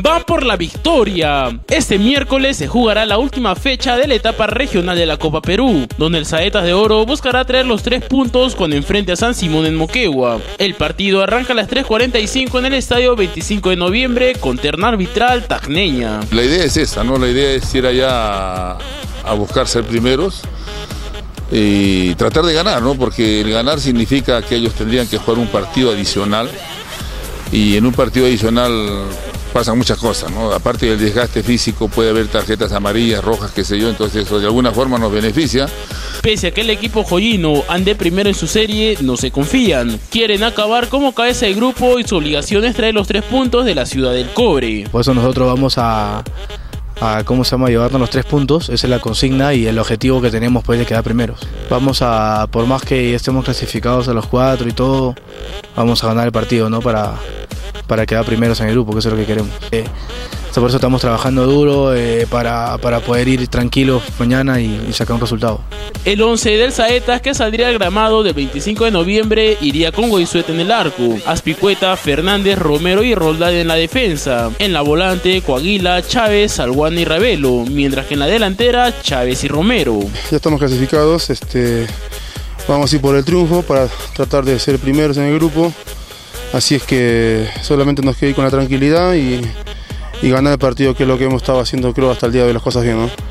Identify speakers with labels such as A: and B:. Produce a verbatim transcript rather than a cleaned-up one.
A: van por la victoria. Este miércoles se jugará la última fecha de la etapa regional de la Copa Perú, donde el Saetas de Oro buscará traer los tres puntos cuando enfrente a San Simón en Moquegua. El partido arranca a las tres cuarenta y cinco en el estadio veinticinco de noviembre con terna arbitral tacneña.
B: La idea es esa, ¿no? La idea es ir allá a, a buscar ser primeros y tratar de ganar, ¿no? Porque el ganar significa que ellos tendrían que jugar un partido adicional, y en un partido adicional pasan muchas cosas, ¿no? Aparte del desgaste físico, puede haber tarjetas amarillas, rojas, qué sé yo, entonces eso de alguna forma nos beneficia.
A: Pese a que el equipo joyino ande primero en su serie, no se confían. Quieren acabar como cabeza de grupo y su obligación es traer los tres puntos de la Ciudad del Cobre.
C: Por eso nosotros vamos a... a cómo se llama, llevarnos los tres puntos, esa es la consigna y el objetivo que tenemos pues de quedar primeros. Vamos a, por más que estemos clasificados a los cuatro y todo, vamos a ganar el partido, ¿no? Para, para quedar primeros en el grupo, que eso es lo que queremos. Eh, por eso estamos trabajando duro eh, para, para poder ir tranquilos mañana y, y sacar un resultado.
A: El once del Saetas, que saldría al gramado del veinticinco de noviembre, iría con Goizueta en el arco, Azpilicueta, Fernández, Romero y Roldán en la defensa. En la volante, Coaguila, Chávez, Salguana y Ravelo, mientras que en la delantera, Chávez y Romero.
D: Ya estamos clasificados, este, vamos a ir por el triunfo para tratar de ser primeros en el grupo, así es que solamente nos queda ir con la tranquilidad y, y ganar el partido, que es lo que hemos estado haciendo creo hasta el día de hoy, las cosas bien, ¿no?